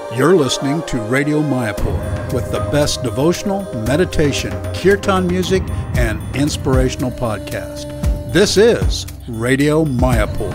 You're listening to Radio Mayapur with the best devotional, meditation, kirtan music, and inspirational podcast. This is Radio Mayapur.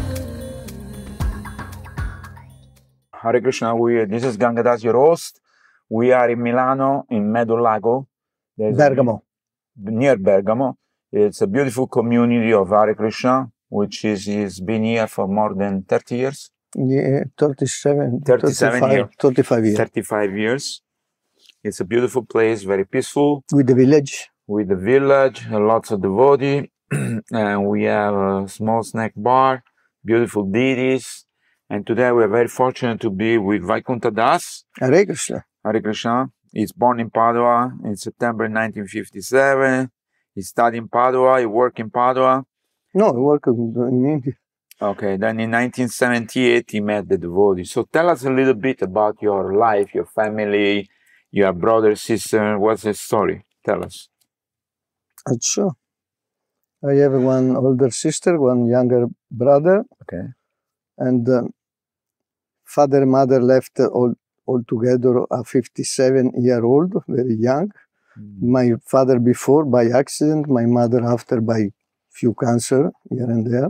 Hare Krishna, this is Gangadas, your host. We are in Milano, in Medolago. Bergamo. Near Bergamo. It's a beautiful community of Hare Krishna, which is been here for more than 30 years. Yeah, 35 years. 35 years. It's a beautiful place, very peaceful. With the village. With the village, lots of devotees. And we have a small snack bar, beautiful deities. And today we are very fortunate to be with Vaikuntha Das. Hare Krishna. Hare Krishna. He's born in Padua in September 1957. He studied in Padua. He worked in Padua. No, he worked in India. Okay, then in 1978 he met the devotees. So tell us a little bit about your life, your family, your brother, sister. What's the story? Tell us. Sure. I have one older sister, one younger brother. Okay. And father and mother left all together at 57-year-old, very young. My father before by accident, my mother after by few cancer here and there.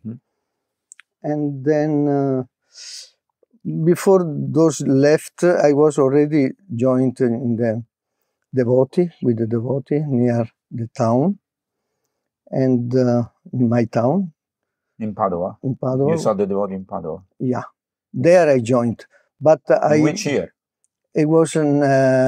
And then before those left, I was already joined in the devotee, with the devotee near the town. And in my town. In Padua? In Padua. You saw the devotee in Padua? Yeah. There I joined. But in which year? It was in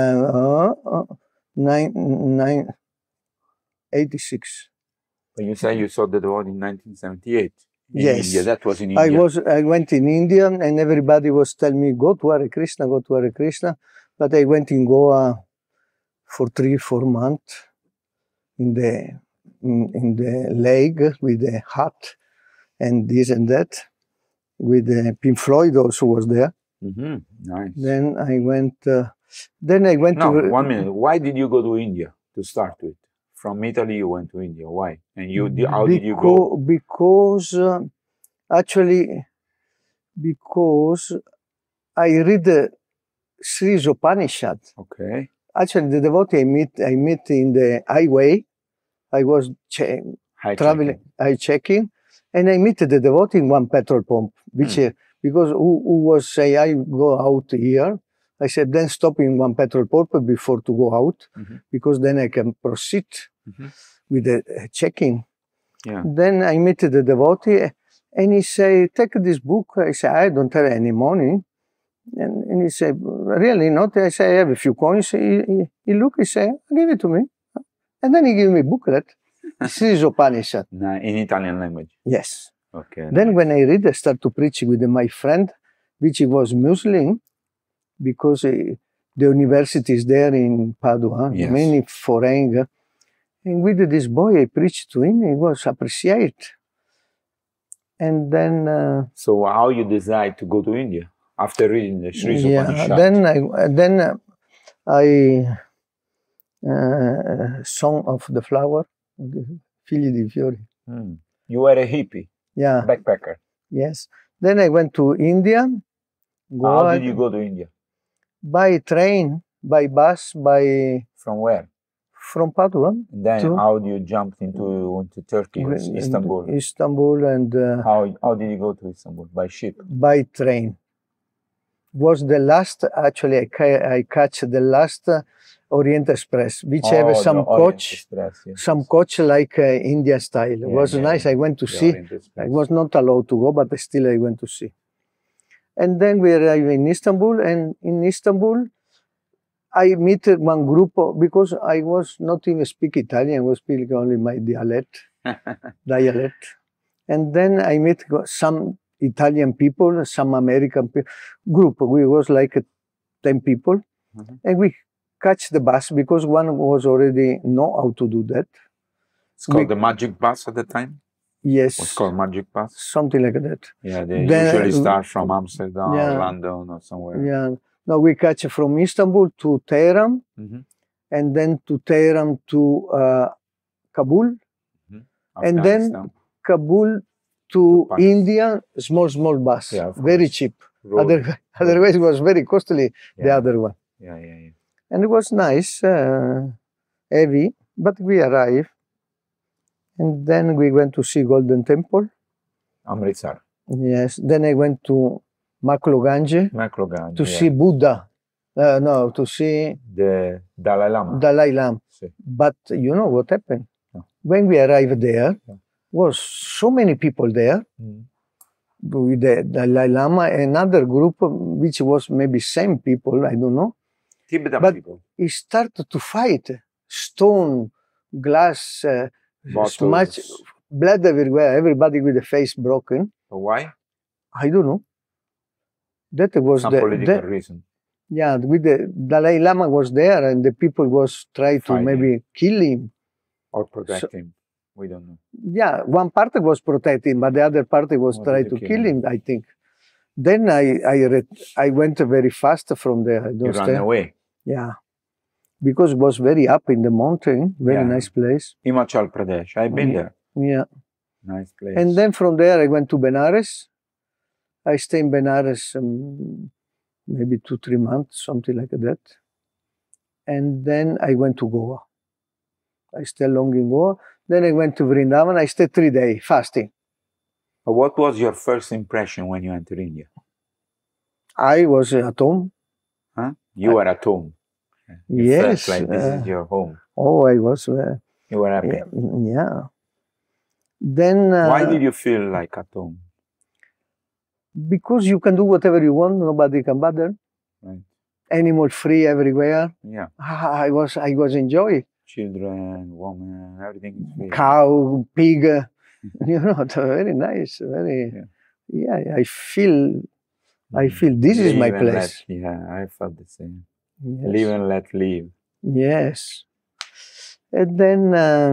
86. But you say you saw the devotee in 1978. In Yes. India. That was in India. I went in India and everybody was telling me, go to Hare Krishna, go to Hare Krishna. But I went in Goa for 3-4 months in the lake with the hut and this and that. With Pink Floyd also was there. Nice. Then I went. No, 1 minute. Why did you go to India to start with? From Italy, you went to India. Why? And how did you go? Because I read the Sri Upanishad. Okay. Actually, the devotee I meet in the highway. I was traveling, checking, and I met the devotee in one petrol pump, which because who was say I go out here. I said then stop in one petrol pump before to go out, because then I can proceed with the checking. Yeah. Then I met the devotee, and he say take this book. I say I don't have any money, and he said really not. I say I have a few coins. He look. He say give it to me. And then he gave me a booklet, Sri Upanishad. In Italian language? Yes. Okay. Then when I read, I start to preach with my friend, which was Muslim, because the university is there in Padua, many foreign. And with this boy, I preached to him, he was appreciated. And then... so how you decide to go to India after reading the Sri Upanishad? Then I Song of the Flower, Figli di Fiori. You were a hippie? Yeah. Backpacker? Yes. Then I went to India. How did you go to India? By train, by bus, by... From where? From Padua. Then how do you jump into Turkey, Istanbul? Istanbul and... how did you go to Istanbul? By ship? By train. Was the last, actually I catch the last Orient Express, which have some coach, some coach like Indian style. It was nice. I went to see. I was not allowed to go, but still I went to see. And then we arrived in Istanbul, and in Istanbul, I meet one group because I was not even speak Italian. I was speaking only my dialect. And then I met some Italian people, some American people, group. We was like 10 people, and we catch the bus because one was already know how to do that. It's called the Magic Bus at the time? Yes. It's called Magic Bus? Something like that. Yeah, they usually start from Amsterdam or London or somewhere. Yeah. No, we catch from Istanbul to Tehran, and then to Tehran to Kabul, and then Kabul to India, small bus, very cheap. Otherwise, it was very costly, the other one. Yeah. And it was nice, heavy, but we arrived. And then we went to see Golden Temple. Amritsar. Yes. Then I went to Makloganje to see Buddha. To see the Dalai Lama. Sí. But you know what happened? No. When we arrived there, was so many people there. With the Dalai Lama, another group, which was maybe same people, I don't know. Tibetan people. He started to fight. Stone, glass, much blood everywhere. Everybody with the face broken. Why? I don't know. That was some political reason. Yeah, with the Dalai Lama was there, and the people was trying to maybe kill him or protect him. We don't know. Yeah, one party was protecting, but the other party was trying to kill him, I think. Then I went very fast from there. You ran away? Yeah. Because it was very up in the mountain, very nice place. Himachal Pradesh, I've been there. Yeah. Nice place. And then from there I went to Benares. I stayed in Benares maybe 2-3 months, something like that. And then I went to Goa. I stayed long in Goa. Then I went to Vrindavan. I stayed 3 days fasting. What was your first impression when you entered India? I was at home. Huh? You were at home. You yes. Felt like this is your home. Oh, I was. You were happy. Yeah. Then. Why did you feel like at home? Because you can do whatever you want. Nobody can bother. Right. Animal free everywhere. Yeah. I was enjoying. Children, women, everything is free. Cow, pig, you know, very nice. Very, I feel this is my place. I felt the same. Yes. Live and let live. Yes. And then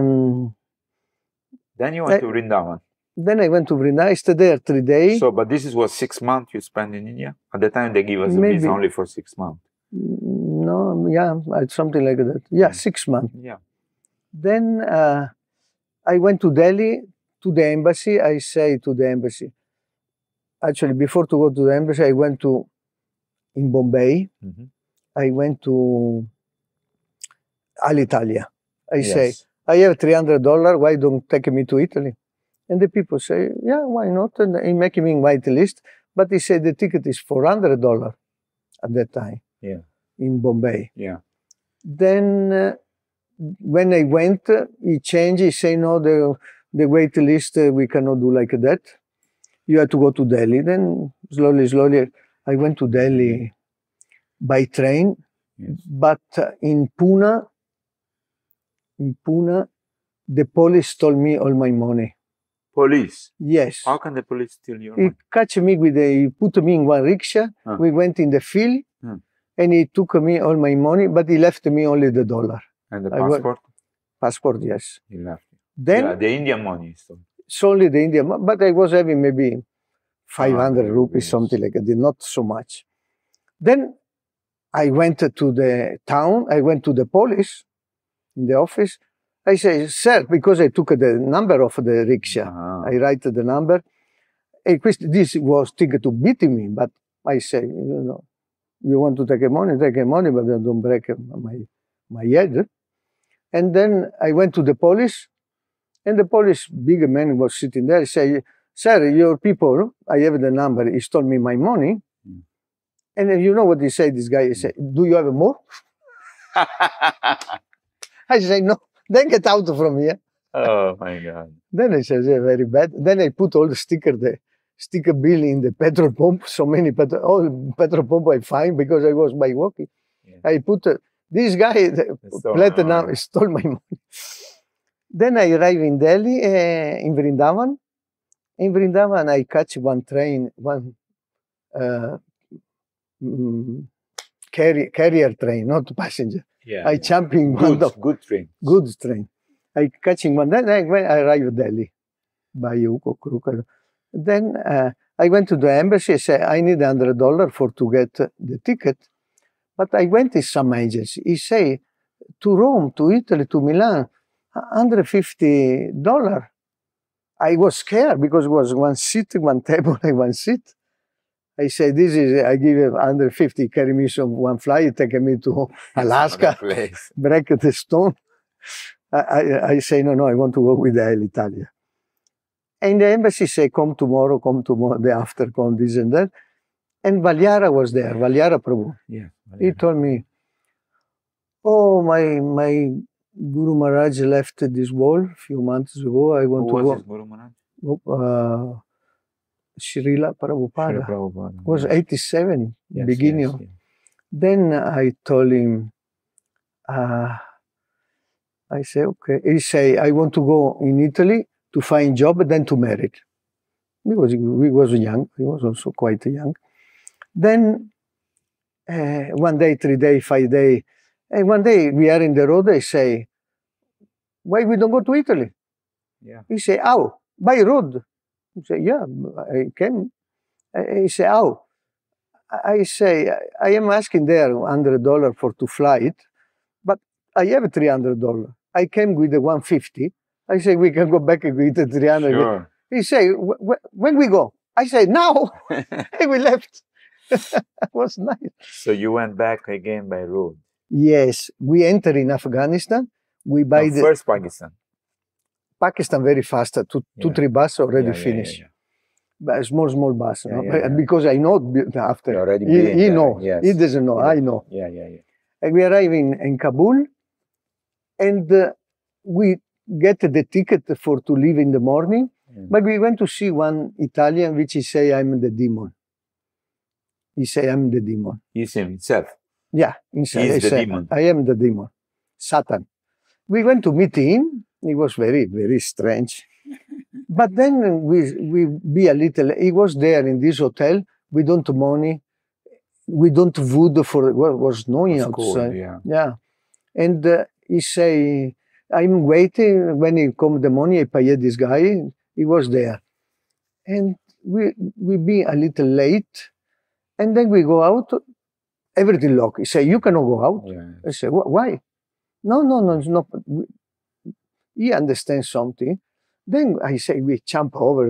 you went to Vrindavan. Then I went to Vrindavan. I stayed there 3 days. So, but this was 6 months you spent in India? At the time they give us a visa only for 6 months. No, something like that. Yeah, 6 months. Yeah. Then I went to Delhi, to the embassy. I say to the embassy. Actually, before to go to the embassy, I went to, in Bombay, I went to Alitalia. I say, I have $300, why don't take me to Italy? And the people say, yeah, why not? And he make me in white list. But he said the ticket is $400 at that time. Yeah. In Bombay. Yeah. Then when I went, he changed. He said, no, the wait list, we cannot do like that. You have to go to Delhi. Then slowly, I went to Delhi by train. Yes. But in Pune, the police stole me all my money. Police? Yes. How can the police steal your money? He catch me he put me in one rickshaw. We went in the field. And he took me all my money, but he left me only the dollar. And the passport? Passport, yes. He left you. Then the Indian money. It's only the Indian money, but I was having maybe 500 rupees, something like that, not so much. Then I went to the town, I went to the police in the office. I say, sir, because I took the number of the rickshaw, I write the number. This was thinking to beat me, but I say, you know, you want to take money, but don't break my head. And then I went to the police, and the police, big man was sitting there. He said, sir, your people, I have the number, he stole me my money. And you know what he said, this guy? He said, do you have more? I say, no, then get out from here. Oh my God. Then I said, yeah, very bad. Then I put all the sticker bill in the petrol pump, so many all petrol pump I find because I was by walking. Yeah. I put this guy platinum stole my money. Then I arrive in Delhi, in Vrindavan. In Vrindavan, I catch one train, one carrier train, not passenger. Yeah, I jump in one good train. Good train. I catching one. Then I arrive in Delhi by Ukko. Then I went to the embassy. I said, I need $100 to get the ticket. But I went to some agency. He say, to Rome, to Italy, to Milan, $150. I was scared because it was one seat, one table, and one seat. I say, I give him 150, carry me some one flight, take me to Alaska, break the stone. I say, no, I want to go with the Air Italia. And the embassy say, come tomorrow, the after, come this and that. And Valyara was there, Valyara Prabhu. Yeah, He told me, oh, my Guru Maharaj left this world a few months ago. I want to go. Who was his Guru Maharaj? Srila Prabhupada. Prabhupada. Was 87, beginning. Yes. Then I told him, I say, okay. He say, I want to go in Italy to find job, then to marry. Because we was young. He was also quite young. Then 1 day, 3 days, 5 days, and one day we are in the road. I say, why we don't go to Italy? Yeah. He say, how? By road. I say, yeah, I came. He say, how? I say, I am asking there $100 for to flight, but I have $300. I came with the 150. I say, we can go back with the 300. Sure. He say, when we go? I say, now. And we left. It was nice. So you went back again by road? Yes, we enter in Afghanistan. We buy first Pakistan. Pakistan very fast. Two, 3 buses already finished. Yeah. But small bus, because I know after. He know. Yes. He doesn't know. I know. Yeah. And we arrive in Kabul, and we get the ticket to leave in the morning. But we went to see one Italian, which he say, I'm the demon. He say, I'm the demon. He's himself. Yeah, inside. He's the demon. I am the demon. Satan. We went to meet him. It was very, very strange. But then we be a little, he was there in this hotel. We don't money. We don't wood for what was snowing outside. Cold, yeah. And he say, I'm waiting. When he come the money, I pay this guy. He was there. And we be a little late. And then we go out. Everything locked. He say, you cannot go out. Yeah. I say, why? No, it's not. He understands something. Then I say, we jump over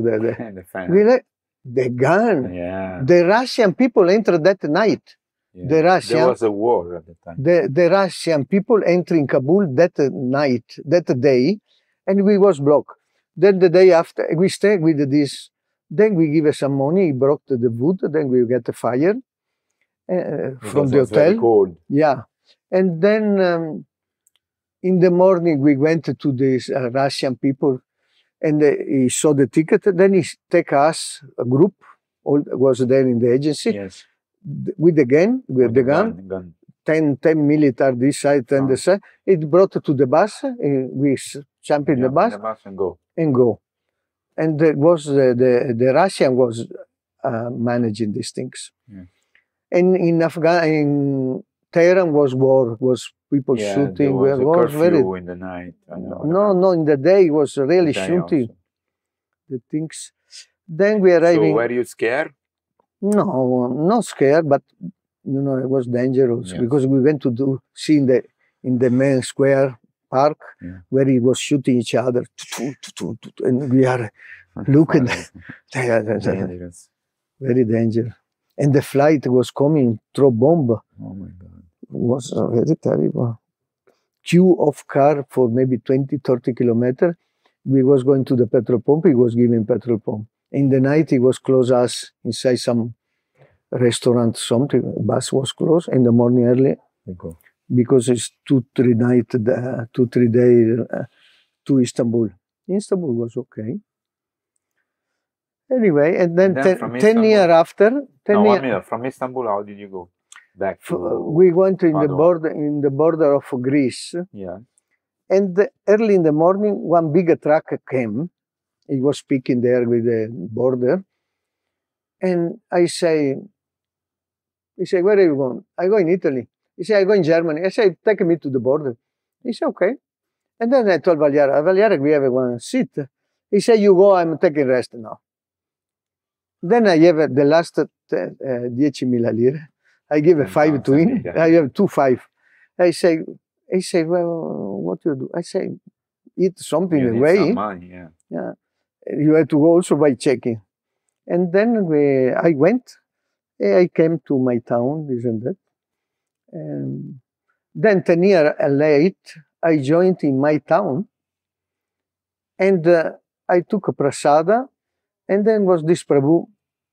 the gun. Yeah. The Russian people entered that night. Yeah. There was a war at the time. The Russian people entering Kabul that night, that day, and we was blocked. Then the day after, we stay with this. Then we give us some money. He brought the wood. Then we get the fire from the hotel. Very cold. Yeah, and then in the morning we went to these Russian people, and he saw the ticket. Then he take us a group. All was there in the agency. Yes. With the gun, the gun. 10 military this side, 10 this side. It brought to the bus. We jump in the bus and go. And the Russian was managing these things. Yeah. And in Tehran was war, was people shooting. There was a curfew in the night. No, in the day it was really shooting. Also. The things. Then we arriving. So were you scared? No, not scared, but it was dangerous because we went to see in the main square park where he was shooting each other, and we are looking. Dangerous. Very dangerous. And the flight was coming through bomb. Oh my God! It was very terrible. Queue of car for maybe 20, 30 kilometers. We was going to the petrol pump. He was giving petrol pump. In the night, he was close us inside some restaurant, something. Bus was closed. In the morning early, because it's 2-3 days to Istanbul. Istanbul was okay. Anyway, and then 10 years after. From Istanbul, how did you go back to? We went in the border of Greece. Yeah. And early in the morning, one big truck came. He was speaking there with the border. And he say, where are you going? I go in Italy. He said, I go in Germany. I said, take me to the border. He said, okay. And then I told Valyara, we have one seat. He said, you go, I'm taking rest now. Then I have the last 10.000 lire. I give 5 to him. I have 2.5. He say, well, what do you do? I say, eat something away. Some money, yeah. You have to go also by checking. And then I went, I came to my town, this and that. Then 10 years late, I joined in my town, and I took a prasada, and then was this Prabhu.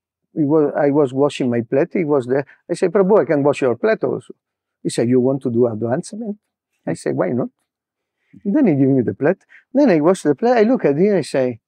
I was washing my plate. He was there. I said, Prabhu, I can wash your plate also. He said, you want to do advancement? I said, why not? And then he gave me the plate. Then I wash the plate. I look at him. I say,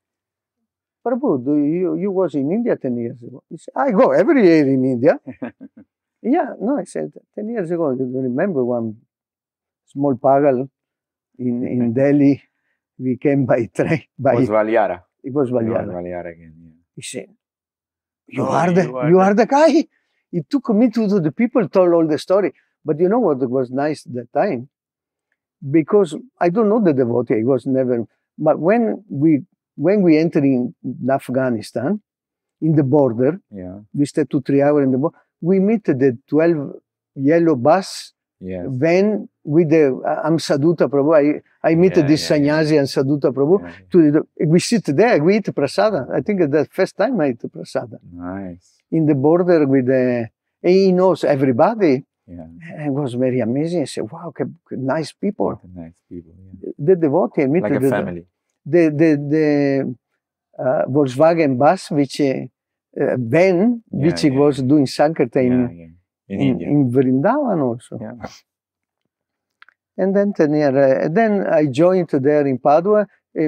Prabhu, you was in India 10 years ago? He said, I go every year in India. Yeah, no, I said, 10 years ago, you don't remember one small pagal in Delhi. We came by train. It was Valiara. It was Valiara. It was Valiara again, yeah. He said, you are the guy. He took me to the people, told all the story. But you know what was nice at that time? Because I don't know the devotee, I was never, but when we entered in Afghanistan, in the border, we stayed 2-3 hours in the border, we meet the 12 yellow bus van with the Sadhuta Prabhu. I meet this sannyasi and Sadhuta Prabhu. We sit there, we eat prasada. I think the first time I eat prasada. Nice. In the border with the, he knows everybody. Yeah. It was very amazing. I said, wow, nice people. Nice people, yeah. The devotee, I meet like a family. The Volkswagen bus, which van, which was doing Sankirtan in Vrindavan also. Yeah. And then 10 years, then I joined there in Padua.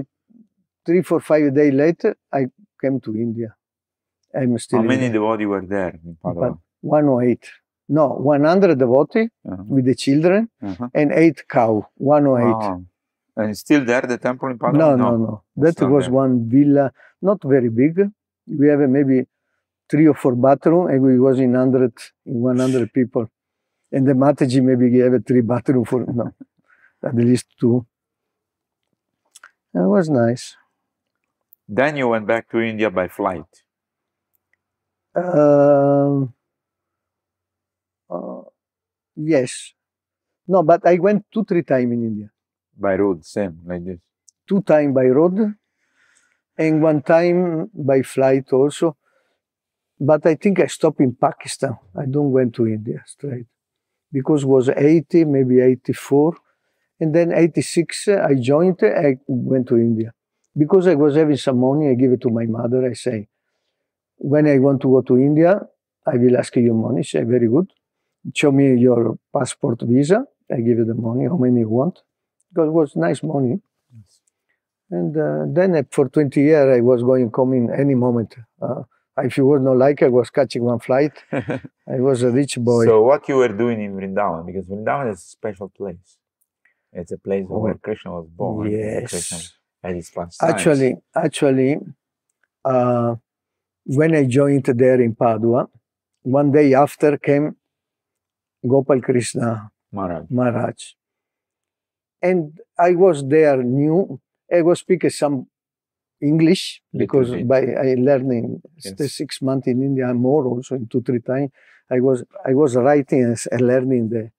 3, 4, 5 days later, I came to India. I'm still. How many devotees were there in Padua? 108. No, 100 devotees with the children and 8 cows. 108. Wow. And still there, the temple in Padua? No. That was there. One villa, not very big. We have maybe 3 or 4 bathrooms, and we was in 100 people. And the Mataji maybe gave 3 bathrooms for, no, at least 2. It was nice. Then you went back to India by flight? Yes. No, but I went 2-3 times in India. By road, same, like this? 2 times by road, and 1 time by flight also. But I think I stopped in Pakistan. I don't went to India straight. Because it was 80, maybe 84. And then 86, I joined, I went to India. Because I was having some money, I give it to my mother. I say, when I want to go to India, I will ask you money. She said, very good. Show me your passport visa. I give you the money, how many you want. Because it was nice money. Yes. And then for 20 years, I was coming any moment. If you would not like, I was catching one flight. I was a rich boy. So what you were doing in Vrindavan? Because Vrindavan is a special place. It's a place where Krishna was born. Yes. Krishna had his pastimes. Actually, when I joined there in Padua, one day after came Gopal Krishna Maharaj. And I was there new. I was speaking some English because I learning 6 months in India, more also in 2-3 times. I was writing and learning there.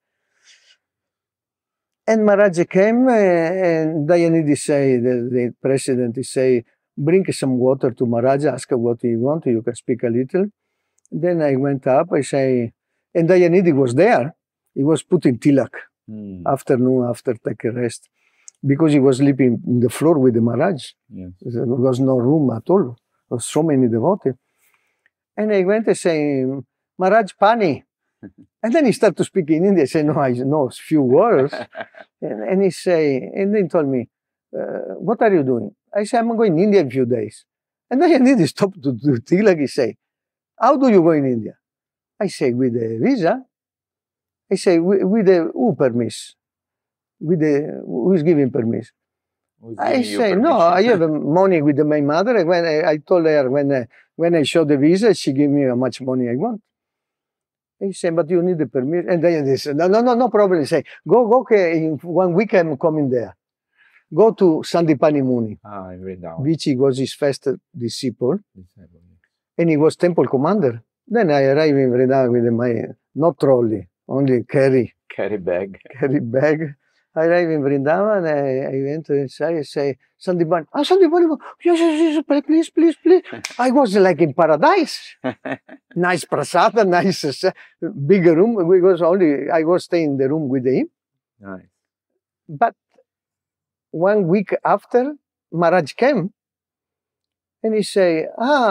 And Maharaj came and Dayanidhi say, the president, he say, bring some water to Maharaj, ask what you want, you can speak a little. Then I went up, I say, and Dayanidhi was there. He was putting tilak afternoon after take a rest. Because he was sleeping in the floor with the Maharaj. Yes. There was no room at all. There was so many devotees. And I went and say, Maharaj, pani. And then he started to speak in Indian. I said, no, I know a few words. and he say, and then he told me, what are you doing? I said, I'm going to India in a few days. And then he stopped to do tilak. He say, how do you go in India? I say, with the visa. I say, with the who permits? With the who is giving permission? I say, no, I have money with my mother. When I told her when I show the visa, she gave me how much money I want. He said, but you need the permission. And then they said, no problem. He said, go, okay, in 1 week I'm coming there. Go to Sandipani Muni, which he was his first disciple. And he was temple commander. Then I arrived in Vrindavan with my, not trolley, only carry bag. Carry bag. I arrived in Vrindavan, I went inside, I say, Sandipan, Sandipan, yes, please. I was like in paradise. Nice prasada, nice big room. I was staying in the room with him. Nice. But 1 week after, Maharaj came, and he say,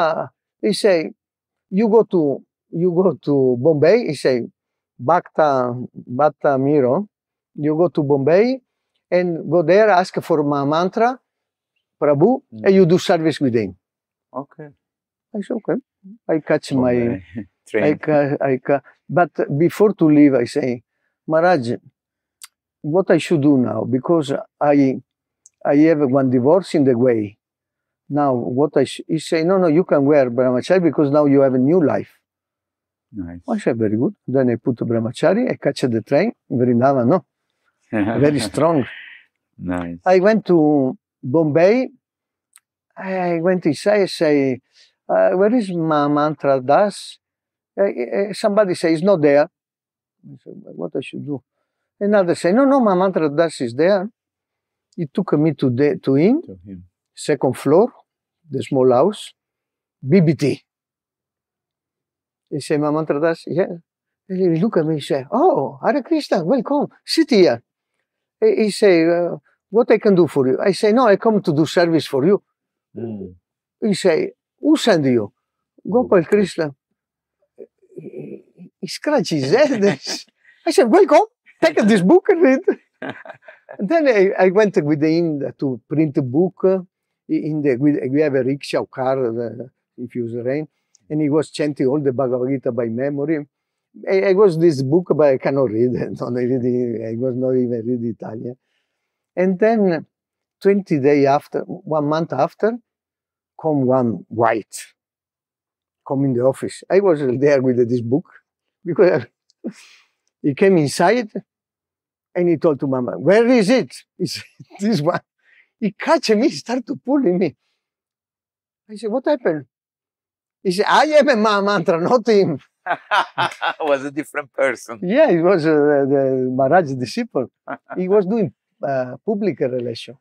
you go to Bombay. He say, Bhakta Miro, you go to Bombay and go there, ask for Mahamantra Prabhu, and you do service with him. Okay. I said, okay. I catch my train. But before to leave, I say, Maharaj, what I should do now? Because I have one divorce in the way. Now, he say, no, you can wear brahmachari because now you have a new life. Nice. I said, very good. Then I put the brahmachari, I catch the train, Vrindavan, no? Very strong. Nice. I went to Bombay. I went inside, I say, where is Mahamantra Das? Somebody says, he's not there. I said, what I should do? Another say, no, Mahamantra Das is there. He took me to him, second floor, the small house, BBT. He said, Mahamantra Das, yeah. He look at me, he said, oh, Hare Krishna, welcome, sit here. He say, what I can do for you? I say, no, I come to do service for you. He say, who send you? Gopal Krishna. He scratched his head. I said, welcome, take this book and read. Then I went with him to print a book. We have a rickshaw car, if you use rain. And he was chanting all the Bhagavad Gita by memory. I was this book, but I cannot read it. I was not even read Italian. And then 20 days after, 1 month after, come one white, come in the office. I was there with this book because he came inside and he told to Mama, where is it? He said, this one. He catch me, start to pulling me. I said, what happened? He said, I am a Mahamantra, not him. Was a different person. Yeah, he was the Maharaj's disciple. He was doing public relation.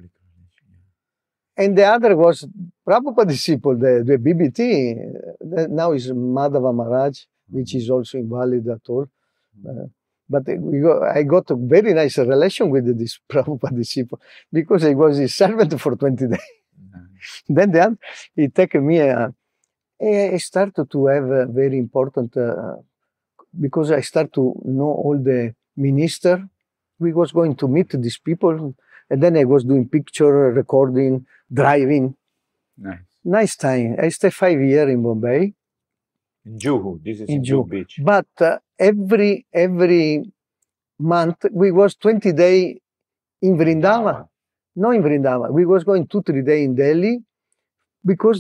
And the other was Prabhupada disciple, the BBT. Now is Madhava Maharaj, which is also invalid at all. But I got a very nice relation with this Prabhupada disciple because I was his servant for 20 days. Then he took me. I started to have a very important, because I started to know all the minister. We was going to meet these people, and then I was doing picture, recording, driving. Nice time. I stayed 5 years in Bombay. In Juhu, this is in Juhu Beach. But every month, we was 20 days in Vrindavan. No, in Vrindavan. We was going 2-3 days in Delhi, because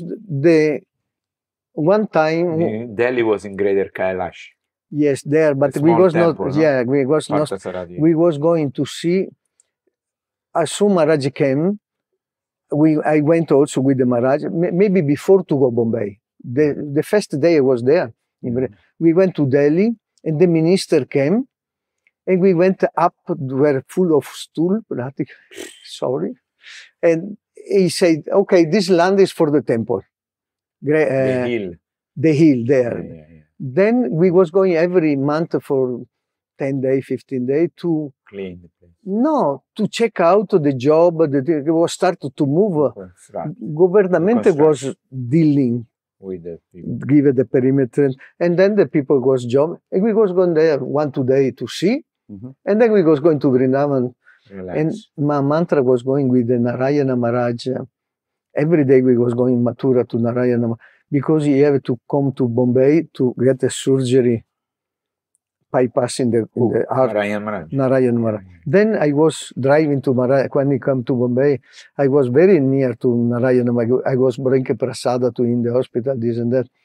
one time Delhi was in Greater Kailash. Yes, there, but we was temple, not. No? Yeah, we was not. We was going to see. As soon Maharaj came, I went also with the Maharaj. Maybe before to go Bombay. The first day I was there. We went to Delhi, and the minister came, and we went up. Were full of stool. Sorry, and he said, "Okay, this land is for the temple." The hill there. Yeah. Then we was going every month for 10 days, 15 days to clean the place. No, to check out the job. It was started to move. Government was dealing with the people. Give the perimeter, and then the people was job. And we was going there 1-2 days to see, and then we was going to Vrindavan. Relax. And my mantra was going with the Narayana Maharaj. Every day we was going Mathura to Narayana because he had to come to Bombay to get a surgery bypassing the heart. Narayana Maharaj. Then I was driving to Maharaj. When he come to Bombay, I was very near to Narayana Maharaj. I was bringing prasada to him in the hospital, this and that.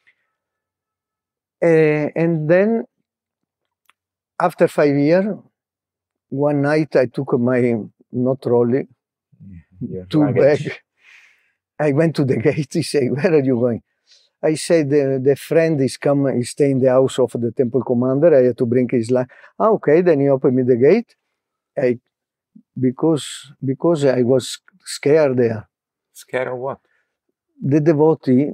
And then after 5 years, one night I took my, not trolley, 2 bags. I went to the gate. He said, where are you going? I said, the friend is come, he stay in the house of the temple commander. I had to bring his life. Okay, then he opened me the gate. I because I was scared there. Scared of what? The devotee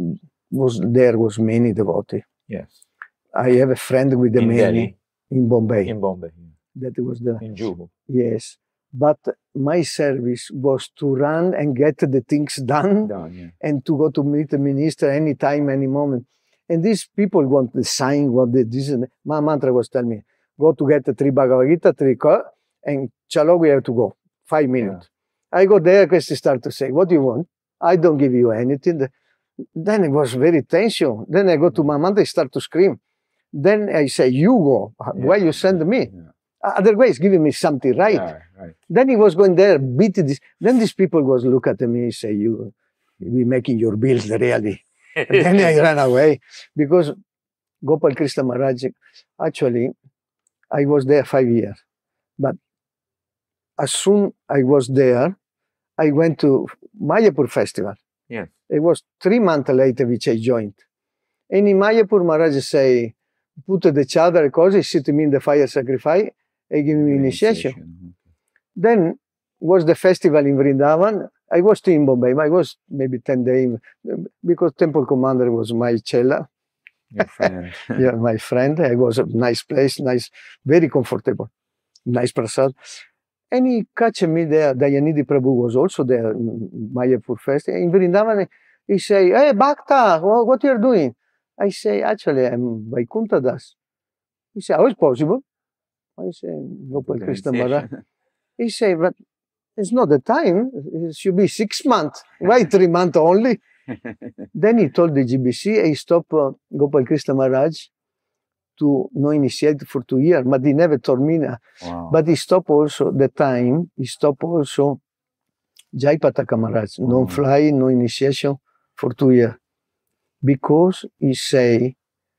was many devotee. Yes. I have a friend with the In many Delhi? in Bombay. In Bombay. That was the In Juhu. yes. But my service was to run and get the things done and to go to meet the minister anytime, any moment. And these people want the sign, what this and my mantra was telling me, go to get the 3 Bhagavad Gita, 3 and chalo, we have to go. 5 minutes. Yeah. I go there, they start to say, what do you want? I don't give you anything. Then it was very tension. Then I go to my mantra, I start to scream. Then I say, you go. Why you send me? Yeah. Otherwise, giving me something right. Yeah, right. Then he was going there, beat this. Then these people was look at me and say, you be making your bills really. Then I ran away because Gopal Krishna Maharaj, actually, I was there 5 years. But as soon I was there, I went to Mayapur festival. Yes. It was 3 months later which I joined. And in Mayapur, Maharaj say, put the chadar, così, sit me in the fire sacrifice, and give me initiation. Then was the festival in Vrindavan. I was still in Bombay. I was maybe 10 days because temple commander was my chela. Your friend. Yeah, my friend. I was a nice place, nice, very comfortable, nice prasad. And he catch me there. Dayanidhi Prabhu was also there, Mayapur festival. In Vrindavan, he say, hey, Bhakta, what you're doing? I say, actually, I'm Vaikuntha Das. He say, how is possible? I say, Gopal Krishna Maharaj. He say, but it's not the time. It should be 6 months. Why 3 months only? Then he told the GBC, he stopped Gopal Krishna Maharaj to no initiate for 2 years, but he never told me. Wow. But he stopped also the time, he stopped also Jaipataka Maharaj, no fly, no initiation for 2 years. Because he say,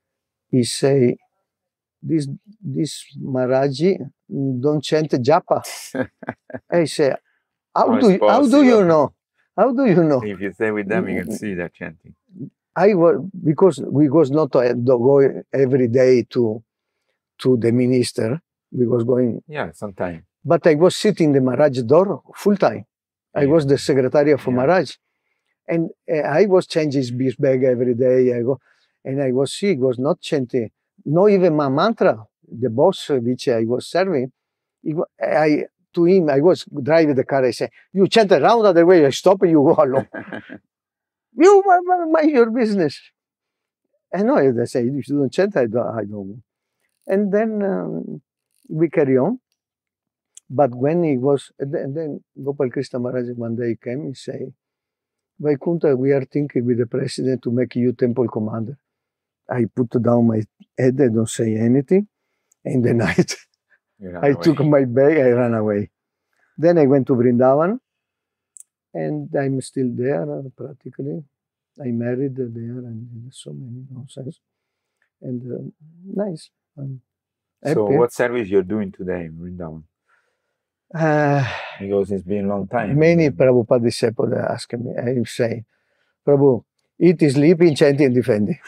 this Maharaji don't chant japa. I say, how do you know? How do you know? If you stay with them, you can see that chanting. I was, because we was not go every day to the minister. We was going. Yeah, sometime. But I was sitting in the Maharaj door full time. Yeah. I was the secretary of Maharaj. And I was changing his bag every day. And I was sick, was not chanting. Not even my mantra. The boss which I was serving, to him, I was driving the car. I say, you chant around, other way, I stop and you go along. You mind your business. And no, they say, if you don't chant, I don't. And then we carry on. But when he was, and then Gopal Krishna Maharaj one day came, he say, Vaikuntha, we are thinking with the president to make you temple commander. I put down my head, I don't say anything. In the night, I took my bag, I ran away. Then I went to Vrindavan, and I'm still there practically. I married there, and so many nonsense. And nice. So what service you're doing today in Vrindavan? Because it's been a long time. Many Prabhupada disciples ask me, I say, Prabhu, eat, sleeping, chanting, defending.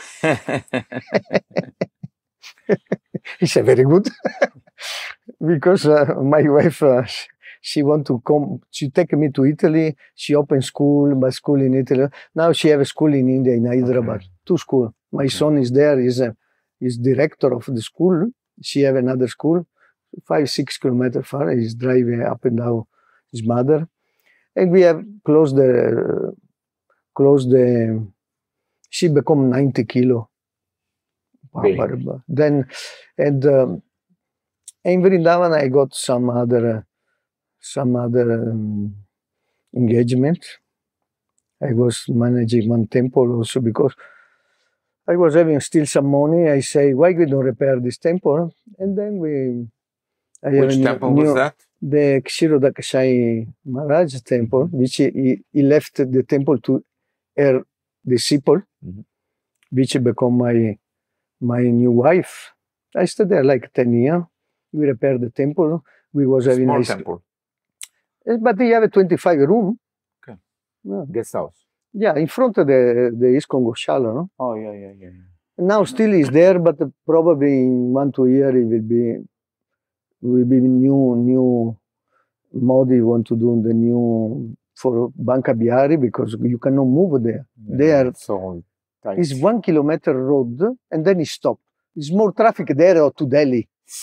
He said, very good. Because my wife, she want to come, she take me to Italy. She opened school, my school in Italy. Now she have a school in India, in Hyderabad, 2 schools. My son is there, is director of the school. She have another school, 5-6 kilometers far. He's driving up and down his mother. And we have closed the, she become 90 kilo. Then, and in Vrindavan, I got some other engagement. I was managing one temple also because I was having still some money. I say, why we don't repair this temple? And then Which temple was that? The Kshirodakashai Maharaj temple, which he left the temple to her disciple, which become my new wife. I stayed there like 10 years. We repaired the temple. We was having small nice temple. But they have a 25 room. Okay. Yeah. Guest house. Yeah, in front of the ISKCON Goshala, no? Oh, yeah. Now still is there, but probably in 1-2 years it will be new Modi want to do the new for Banca Biari because you cannot move there. Yeah, There so tight. is 1 kilometer road and then it stopped. It's more traffic there or to Delhi.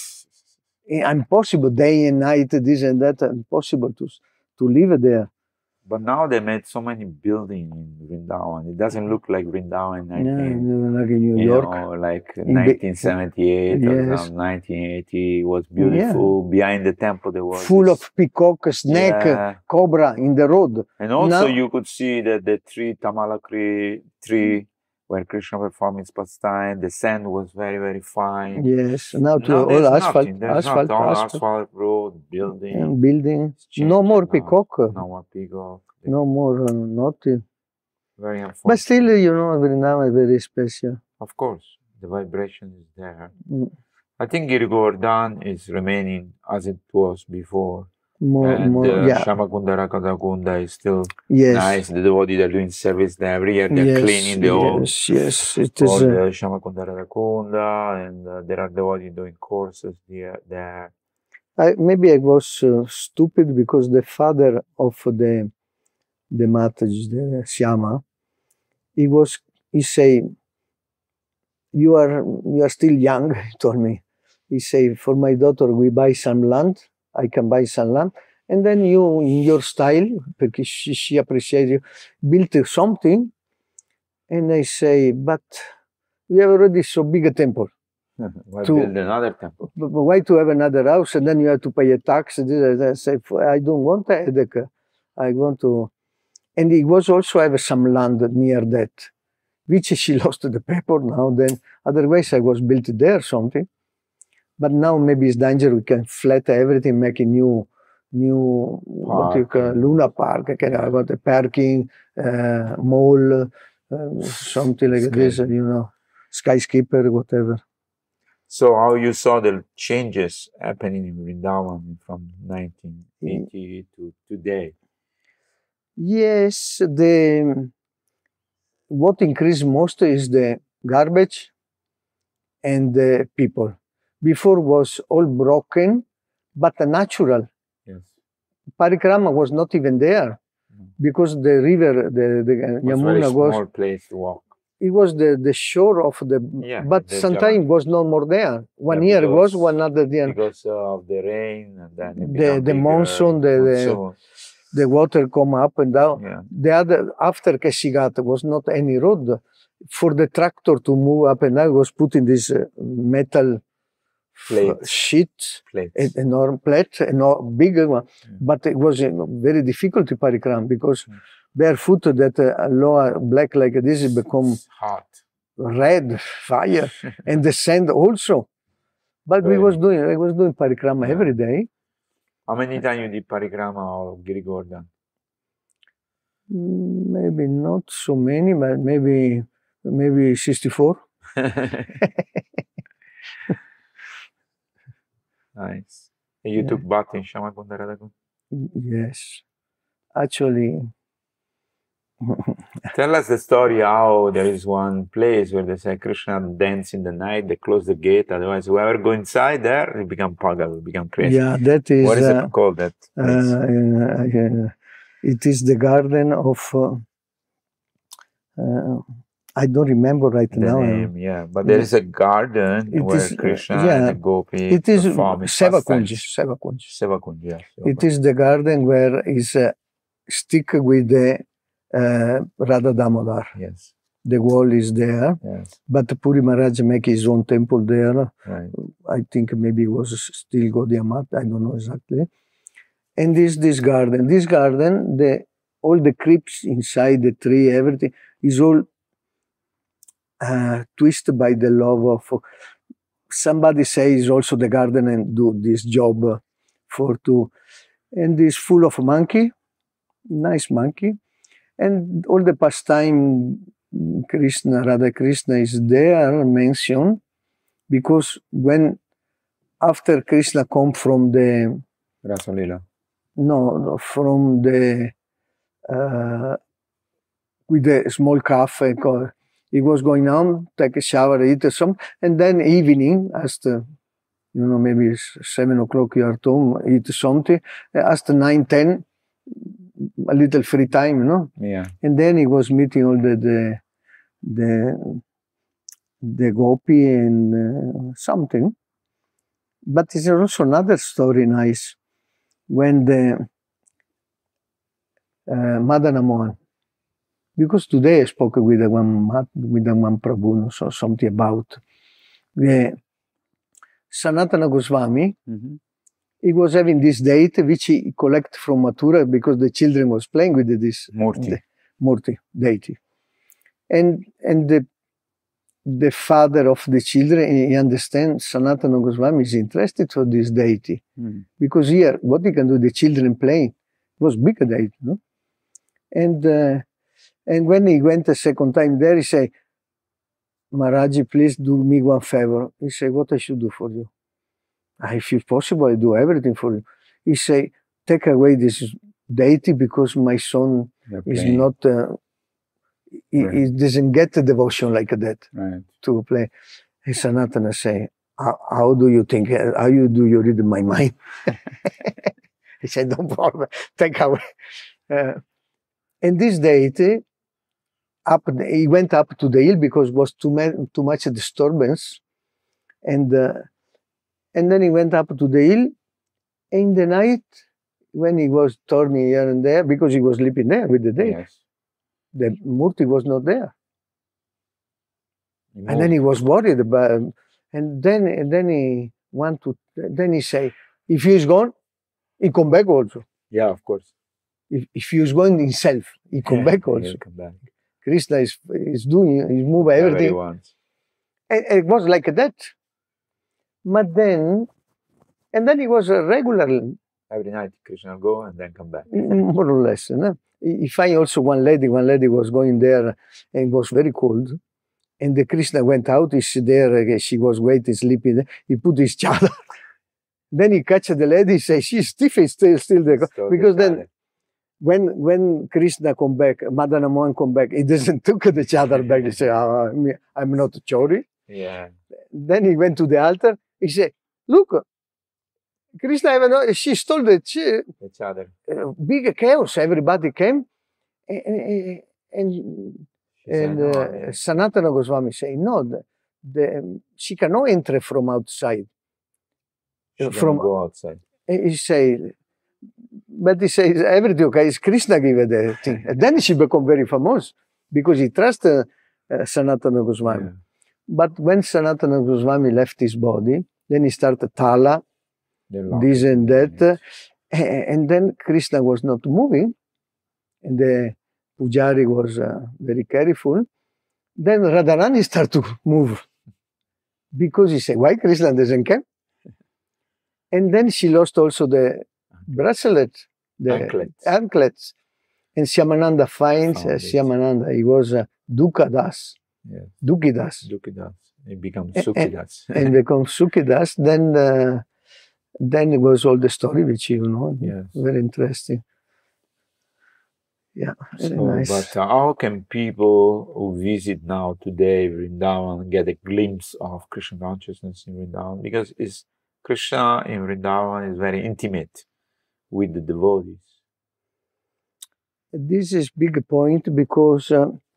Impossible day and night, this and that. Impossible to live there. But now they made so many buildings in Vrindavan. It doesn't look like Vrindavan Like in New York. Like 1978 or Yes. 1980. It was beautiful. Behind the temple there was Full of peacock, snake, cobra in the road. And also Now- you could see that the Tamala tree where Krishna performed his pastime, the sand was very, very fine. Yes. Now to Now all there's asphalt, nothing. There's asphalt, not all asphalt. asphalt road, building. And building. It's changed No more now. peacock. No more peacock. No more nothing. Very unfortunate. But still, Vrindavan is very special. Of course, the vibration is there. Mm. I think Giri Govardhan is remaining as it was before. More, yeah. Shamakunda Rakadakunda is still Yes. nice. The devotees are doing service there every year. They're cleaning the old. Yes. It All is. the Shamakunda Radhakunda, and there are devotees doing courses there. Maybe I was stupid because the father of the Mataji, the Syama, he say, you are still young, he told me. He say, for my daughter, we buy some land, I can buy some land, and then you, in your style, because she appreciates you, build something. And I say, but we have already so big a temple. Why build another temple? But why to have another house and then you have to pay a tax? I say, I don't want a headache. I want to. And he was also have some land near that, which she lost the paper now. Then otherwise I was built there something. But now maybe it's dangerous. We can flat everything, make a new what you call Luna Park. I got a parking, mall, something like this. Skyscraper, whatever. So how you saw the changes happening in Vrindavan from 1980 to today? Yes, what increased most is the garbage and the people. Before was all broken, but natural. Yes. Parikrama was not even there because the river, the Yamuna was small place to walk. It was the shore of but sometimes was no more there. One year it was, one other year. Because of the rain and then the monsoon, the water come up and down. Yeah. The other, after Keshigat, was not any road. For the tractor to move up and down, was put in this metal sheet, enormous plate, big one. But it was very difficult to parikram because barefoot, that lower black like this, it become hot, red, fire, and the sand also. But I was doing parikrama every day. How many times you did parikrama of Giri Govardhan? Maybe not so many, but maybe 64. Nice. And you took bath in Shamakunda Radhakunda? Yes. Actually. Tell us the story how there is one place where they say Krishna dance in the night, they close the gate, otherwise whoever go inside there, they become pagal, become crazy. Yeah, that is... What is it called, that place? It is the garden of... I don't remember right now. Name, yeah. But there is a garden where Krishna and the Gopi it is perform Sevakunj. Yes. It is the garden where is stick with the Radha Damodar. Yes. The wall is there. Yes. But Puri Maharaj make his own temple there. Right. I think maybe it was still Gaudiya Mat. I don't know exactly. And this garden. This garden, all the creeps inside the tree, everything is all twisted by the love of somebody says also the garden and do this job and it's full of monkey, nice monkey, and all the pastime Radha Krishna is there mentioned because when after Krishna come from the Rasalila. No, from the with the small calf. He was going on, take a shower, eat some, and then evening, as maybe 7 o'clock you are at home, eat something. After 9, 10, a little free time, Yeah. And then he was meeting all the gopi and something. But there's also another story nice when the Madana Mohan, because today I spoke with the one Prabhu, so something about the Sanatana Goswami. He was having this date which he collected from Mathura because the children was playing with this Murti deity, and the father of the children, he understands Sanatana Goswami is interested for this deity because here what he can do, the children playing, was bigger deity, and when he went a second time there, he said, Maharaji, please do me one favor. He said, what I should do for you? If it's possible, I do everything for you. He said, take away this deity because my son is not, he doesn't get the devotion like that to play. And Sanatana say, how do you think, how do you read my mind? He said, no problem, take away. And this deity, he went up to the hill because it was too much disturbance. And then he went up to the hill. In the night, when he was turning here and there, because he was sleeping there with the deity, the Murti was not there. And then he was worried about, and then he say, if he is gone, he come back also. Yeah, of course. If he is going himself, he come back also. Come back. Krishna is move everything. And it was like that. But then, and then he was regularly. Every night Krishna go and then come back. More or less. He find also one lady was going there and it was very cold. And the Krishna went out, he's there, she was waiting, sleeping. He put his chadar. Then he catch the lady, he say, she's stiff, is still there. Because then, when Krishna come back, Madana Mohan come back, he doesn't took the chadar back. He say, I'm not a chori. Yeah. Then he went to the altar. He said, look, Krishna, she stole the chadar. Big chaos. Everybody came. And Sanatana Goswami say, no, she cannot enter from outside. She from go outside. He say, but he says everything okay. It's Krishna give her the thing. And then she become very famous because he trusted Sanatana Goswami. Yeah. But when Sanatana Goswami left his body, then he started Tala, this and that, and then Krishna was not moving, and the Pujari was very careful. Then Radharani started to move because he said, why Krishna doesn't come? And then she lost also the bracelet, the anklets. And Shyamananda finds Shyamananda. He was Dukadas. Yes. Dukidas. It becomes Sukidas. And becomes Sukidas. Then it was all the story which Yes. Very interesting. Yeah, very nice. But how can people who visit now today Vrindavan get a glimpse of Krishna consciousness in Vrindavan? Because Krishna in Vrindavan is very intimate with the devotees. This is big point because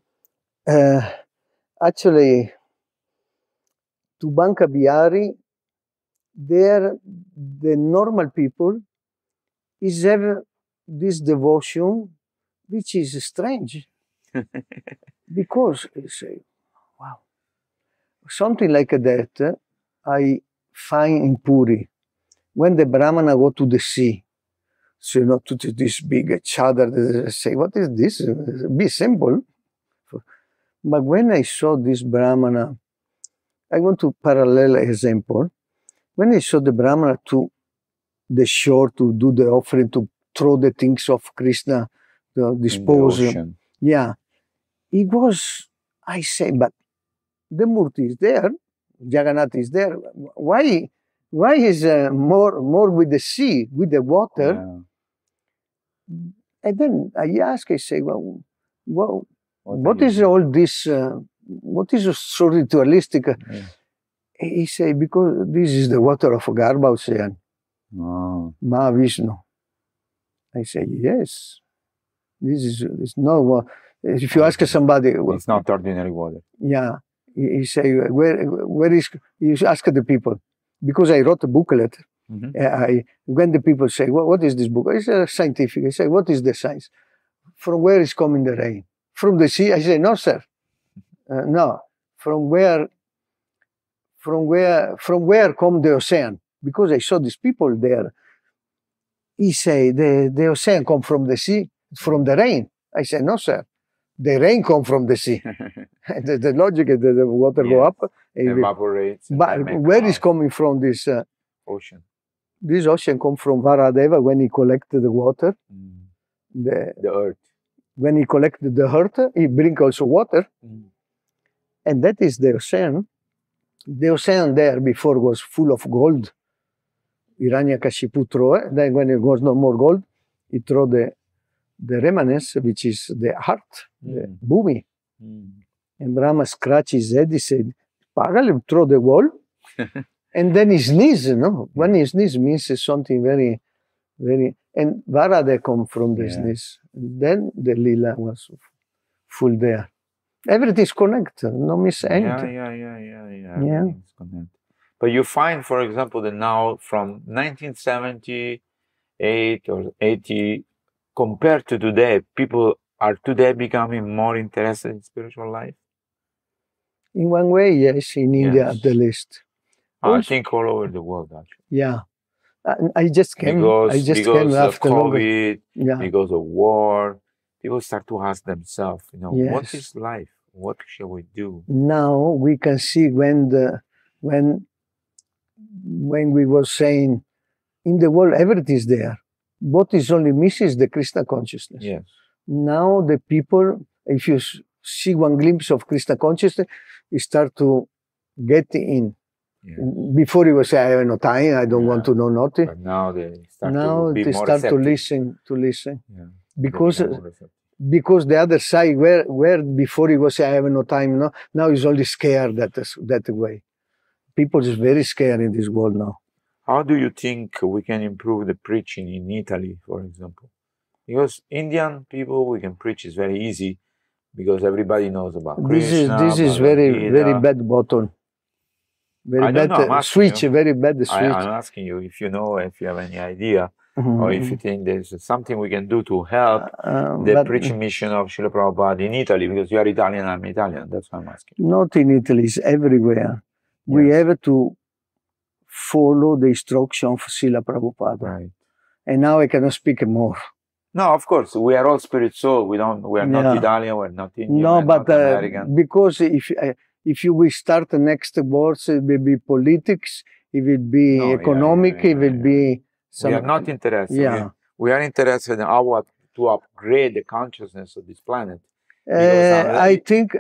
actually to Banka Bihari, there the normal people is have this devotion which is strange because you say, wow, something like that I find in Puri when the Brahmana go to the sea. So to this big chadar, they say, what is this? Be simple. But when I saw this Brahmana, I want to parallel example. When I saw the Brahmana to the shore to do the offering, to throw the things of Krishna, dispose. Yeah. It was, I say, but the Murti is there, Jagannath is there. Why is more with the sea, with the water? Yeah. And then I ask, I say, well, what is all this? What is so ritualistic? Yeah. He say, because this is the water of Garbha Ocean, Mahavishnu. I say, yes. This is no. If you ask somebody, it's not ordinary water. Yeah, he say, where is? You ask the people, because I wrote a booklet. When the people say, what is this book? It's scientific. I say, what is the science? From where is coming the rain? From the sea? I say, no, sir. No. From where come the ocean? Because I saw these people there. He say, the ocean come from the sea, from the rain. I say, no, sir. The rain come from the sea. the logic is that the water go up. Evaporates. But where is coming from this ocean? This ocean come from Varadeva when he collected the water. The earth. When he collected the earth, he bring also water. And that is the ocean. The ocean there before was full of gold. Hiranyakashipu throw it. Then when it was no more gold, he throw the remnants, which is the heart, the bhumi. And Brahma scratched his head. He said, Pagal, throw the wall. And then he sneezed, no? When he sneezed means something very, very... And Varada come from the sneeze. And then the lila was full there. Everything is connected, no miss anything. Yeah. Connected. But you find, for example, that now from 1978 or 80, compared to today, people are today becoming more interested in spiritual life? In one way, yes. In India, at the least. I think all over the world, actually. Yeah. I just came. Because came of COVID, because of war, people start to ask themselves, what is life? What shall we do? Now we can see when we were saying in the world everything is there. What is only missing is the Krishna consciousness. Yes. Now the people, if you see one glimpse of Krishna consciousness, you start to get in. Yeah. Before he was saying, I have no time, I don't want to know nothing. But now they start to listen. Yeah. Because the other side, where before he was saying, I have no time, now he's only scared that way. People is very scared in this world now. How do you think we can improve the preaching in Italy, for example? Because Indian people, we can preach is very easy because everybody knows about Krishna. This is very bad button. Very bad switch. Very bad switch. I'm asking you if you have any idea, or if you think there's something we can do to help the preaching mission of Srila Prabhupada in Italy, because you are Italian, I'm Italian. That's why I'm asking. Not in Italy, it's everywhere. Yes. We have to follow the instruction of Srila Prabhupada. Right. And now I cannot speak more. No, of course, we are all spirit soul. We are not Italian, we're not Indian, we're not American. Because if you will start the next words, it will be politics, it will be economic, it will be... We are not interested. Yeah. We are interested in how to upgrade the consciousness of this planet. I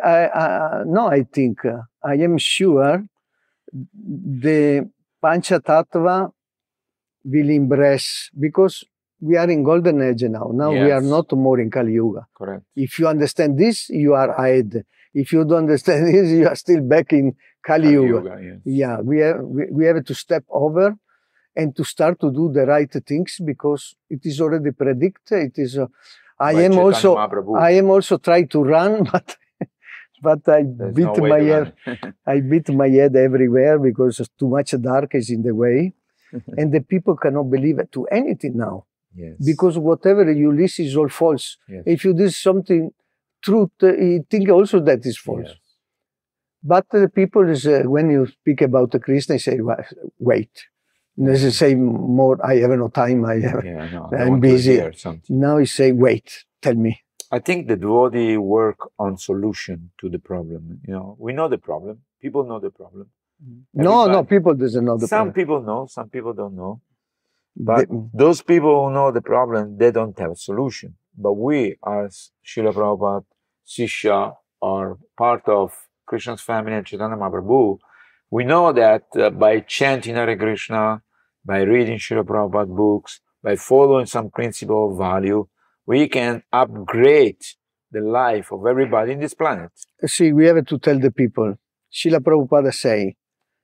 am sure the Panchatattva will embrace, because we are in golden age now. Now we are not more in Kali Yuga. Correct. If you understand this, you are ahead. If you don't understand this, you are still back in Kali Yuga. Yes. Yeah, we have to step over and to start to do the right things, because it is already predicted. It is. I am also trying to run, but I beat my head. I beat my head everywhere because too much dark is in the way, and the people cannot believe it to anything now. Yes. Because whatever you listen is all false. Yes. If you do something truth, you think also that is false. Yes. But the people is when you speak about the Krishna, they say, wait. They say more, I have no time, I'm busy. Now you say, wait, tell me. I think the devotee work on solution to the problem. We know the problem. People know the problem. No, people doesn't know the problem. Some people know, some people don't know. But those people who know the problem, they don't have a solution. But we, as Srila Prabhupada, Sishya, are part of Krishna's family and Chaitanya Mahaprabhu, we know that by chanting Hare Krishna, by reading Srila Prabhupada books, by following some principle of value, we can upgrade the life of everybody in this planet. See, we have to tell the people. Srila Prabhupada say,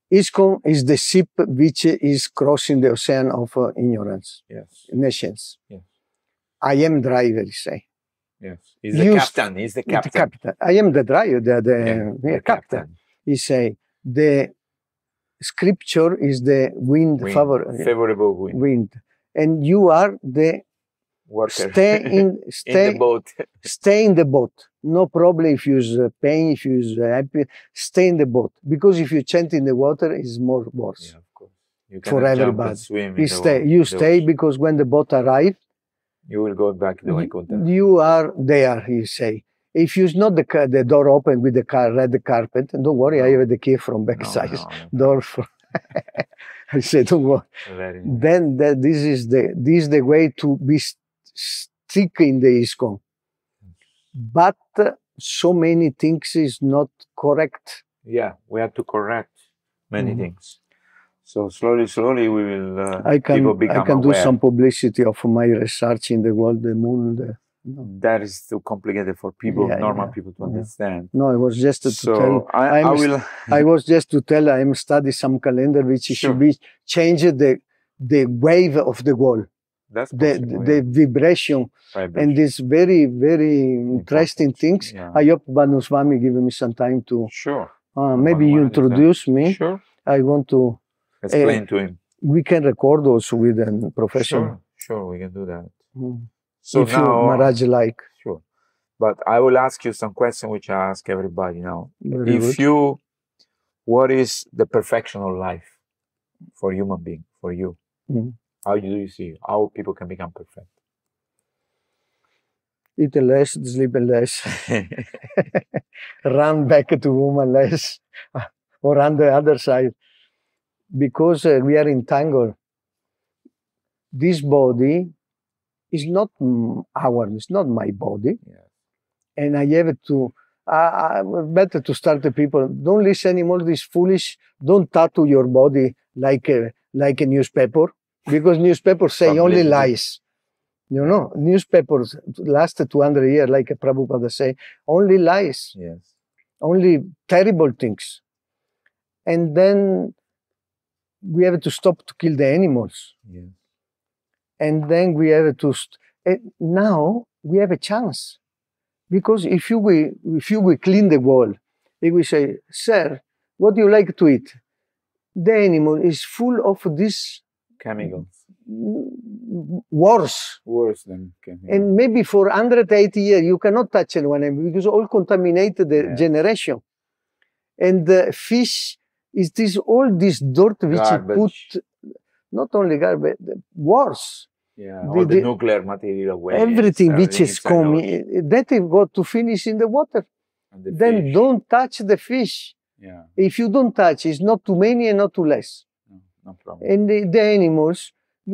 ISKCON is the ship which is crossing the ocean of ignorance. Yes. Nations. Yes. I am driver, you say. Yes. He's the captain. He's the captain. I am the driver, the captain. He say, the scripture is the wind. Favorable wind. And you are the worker. Stay in the boat. Stay in the boat. No problem if you use pain, if you use happy. Stay in the boat. Because if you chant in the water, it's more worse. Yeah, of course. You for everybody. Swim you stay because when the boat arrives, you will go back to Vaikuntha. You are there, you say. If you not the door open with the red carpet, don't worry, I have the key from backside. Door for I say, don't worry. Then this is the way to be stick in the ISKCON. But so many things is not correct. Yeah, we have to correct many things. So slowly we will people become I can aware. Do some publicity of my research in the world, the moon. That is too complicated for people, normal people to understand. No, it was just to tell. I was just to tell. I am studying some calendar which should be changed the wave of the world. That's possible, the vibration and these very interesting things. Yeah. I hope Banuswami give me some time to. Sure. Maybe you introduce me. Sure. I want to explain to him. We can record also with a professional. Sure, we can do that. So if now, you, Maharaj, like. Sure. But I will ask you some questions which I ask everybody now. What is the perfection of life for human being, for you? How do you see how people can become perfect? Eat less, sleep less, run back to woman less, or on the other side. Because we are entangled. This body is not it's not my body. Yeah. And I have to, better to start the people, don't listen anymore to this foolish, don't tattoo your body like a newspaper, because newspapers say only lies. You know, newspapers last 200 years, like Prabhupada say, only lies. Yes. Only terrible things. And then we have to stop to kill the animals. Yes. And then we have to, now we have a chance. Because if you will clean the world, if we say, sir, what do you like to eat? The animal is full of these chemicals. Worse than chemicals. And maybe for 180 years, you cannot touch anyone because all contaminate the generation. And the fish is all this dirt which garbage. You put, not only garbage, worse. Yeah, all the nuclear material away. Everything which is coming, that is got to finish in the water. Then fish. Don't touch the fish. Yeah. If you don't touch, it's not too many and not too less. No problem. And the animals,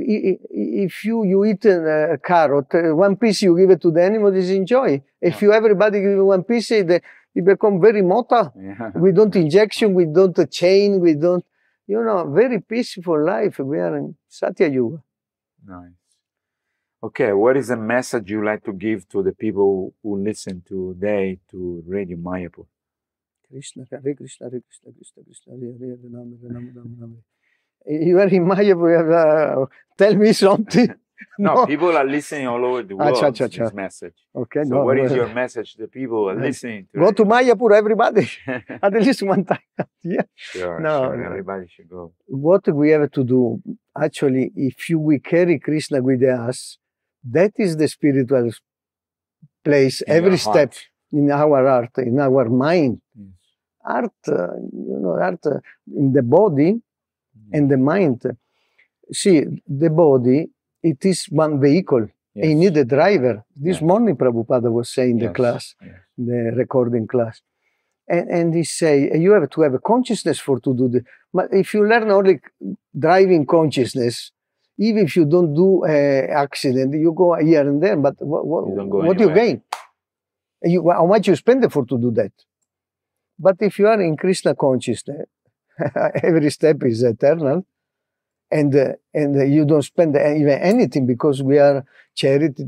if you eat a carrot, one piece you give it to the animal, they enjoy. If everybody give one piece, it become very mota. Yeah. We don't injection, we don't chain, we don't, very peaceful life. We are in Satya Yuga. Nice. Okay, what is the message you like to give to the people who listen today to Radio Mayapur? Krishna, Hare Krishna, Hare Krishna, Krishna Krishna, Hare Hare, Ram. You are in Mayapur, tell me something. No, people are listening all over the world to this message. Okay, so what is your message to the people who are listening to Go to Mayapur, everybody, at least one time. Yeah. Sure, everybody should go. What we have to do, actually, if we carry Krishna with us, that is the spiritual place, in every step in our heart, in our mind. Yes. Art, art in the body and the mind. See, the body, it is one vehicle. Yes. You need a driver. This morning Prabhupada was saying in the class, the recording class. And he say, you have to have a consciousness for to do this. But if you learn only driving consciousness, even if you don't do accident, you go here and there, but what do you gain? How much you spend for to do that? But if you are in Krishna consciousness, every step is eternal, and you don't spend even anything because we are charity.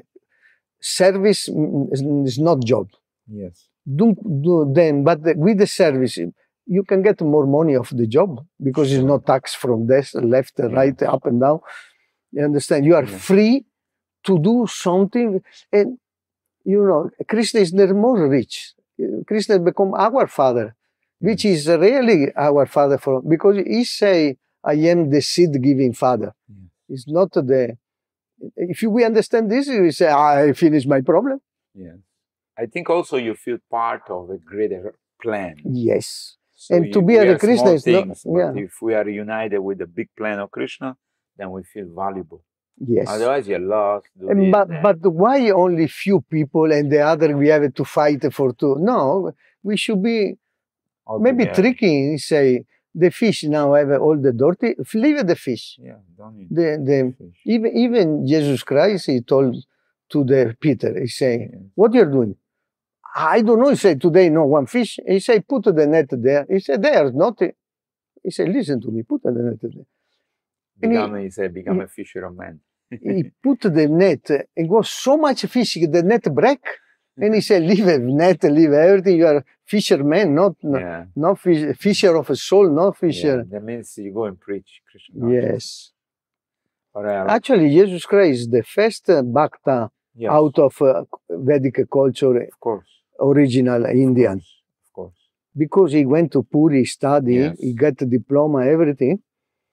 Service is not job. Yes. Don't do them, but with the service, you can get more money off the job because it's not tax from this, left, right, up and down. You understand? You are free to do something. And, you know, Krishna is the more rich. Krishna has become our father, which is really our father because he say, I am the seed-giving father. It's not the... If we understand this, we say, I finish my problem. Yeah. I think also you feel part of a greater plan. Yes. So and to be a Krishna is things, not... But if we are united with the big plan of Krishna, then we feel valuable. Yes. Otherwise, you're lost. But why only few people and the other we have to fight for two? No, we should be maybe tricky. Say the fish now have all the dirty. Leave the fish. Yeah, don't eat the fish. Even Jesus Christ, he told to the Peter, he say, "What you're doing?" I don't know. He said, "Today no one fish." He said, "Put the net there." He said, "There's not." He said, "Listen to me. Put the net there." He said, "Become a fisher of men." He put the net, it was so much fish, the net break. And he said, leave a net, leave everything. You are fisherman, not fisher of a soul, not fisher. That means you go and preach Krishna. Yes. Actually, Jesus Christ is the first bhakta out of Vedic culture, of course, original Indian. Of course. Because he went to Puri, study, he got a diploma, everything.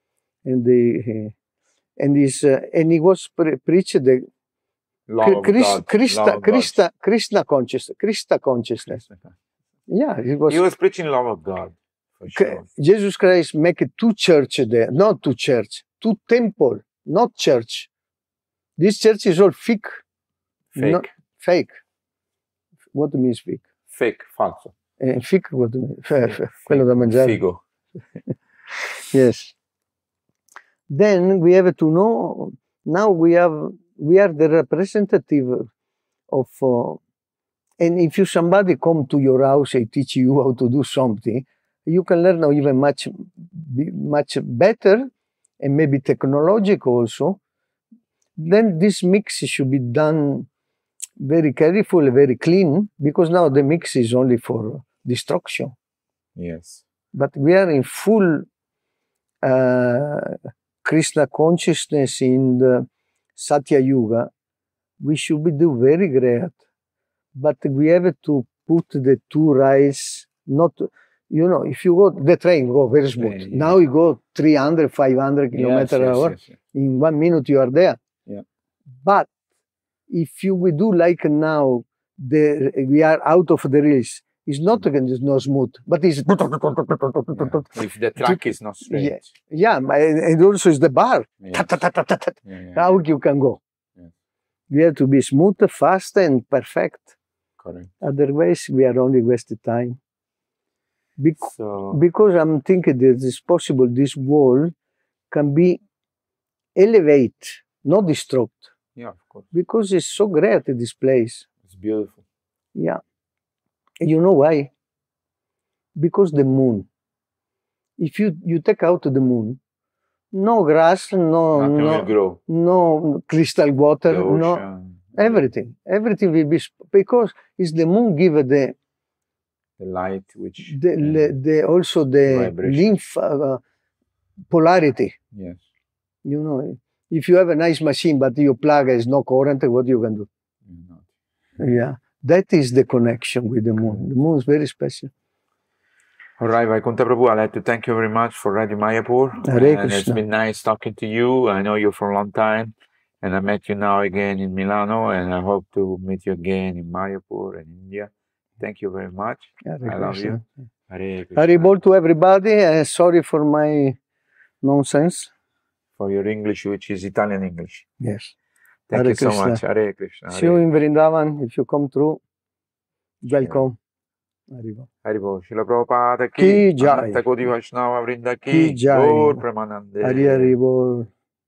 And he was preached the Krishna consciousness. Yeah, he was preaching love of God. For sure. Jesus Christ make two church there, not two church, two temple, not church. This church is all fake. Not fake. What means fake? Fake, falso. Fake, what means? Quello da mangiare. Figo. Yes. Then we have to know, now we are the representative of, and if somebody come to your house and teach you how to do something, you can learn even much better and maybe technological also. Then this mix should be done very careful, very clean, because now the mix is only for destruction. Yes. But we are in full Krishna consciousness in the Satya Yuga. We should be do very great, but we have to put the two rice, not, you know, if you go, the train go very smooth. Now you go 300, 500 kilometers an hour. In 1 minute you are there. Yeah. But if we do like now, we are out of the race. It's not no smooth, but it's... If the track is not straight. Yeah, and also it's the bar. How you can go? We have to be smooth, fast, and perfect. Correct. Otherwise, we are only wasting time. Because I'm thinking that it's possible this world can be elevated, not destroyed. Yeah, of course. Because it's so great, this place. It's beautiful. Yeah. You know why? Because the moon. If you take out the moon, no grass, no crystal water, no everything. Everything will be, because it's the moon give the light, which also the lymph polarity. Yes. You know, if you have a nice machine but your plug is no current, what you can do? Yeah. That is the connection with the moon. The moon is very special. All right, Vaikuntha Prabhu, I'd like to thank you very much for Radio Mayapur. Hare and it's been nice talking to you. I know you for a long time, and I met you now again in Milano, and I hope to meet you again in Mayapur and India. Thank you very much. I love you. Hare Krishna. Haribol to everybody. Sorry for my nonsense. For your English, which is Italian English. Yes. Thank Hare you so Krishna. much. Hare Krishna. See you in Vrindavan. If you come through, welcome. Haribol. Haribol. Srila Prabhupada Ki ki jai. Ananta Koti Vaishnava Vrinda Ki ki jai. Gaur Pramanande. Haribol.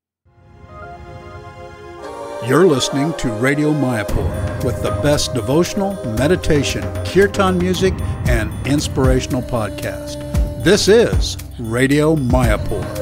You're listening to Radio Mayapur with the best devotional, meditation, kirtan music, and inspirational podcast. This is Radio Mayapur.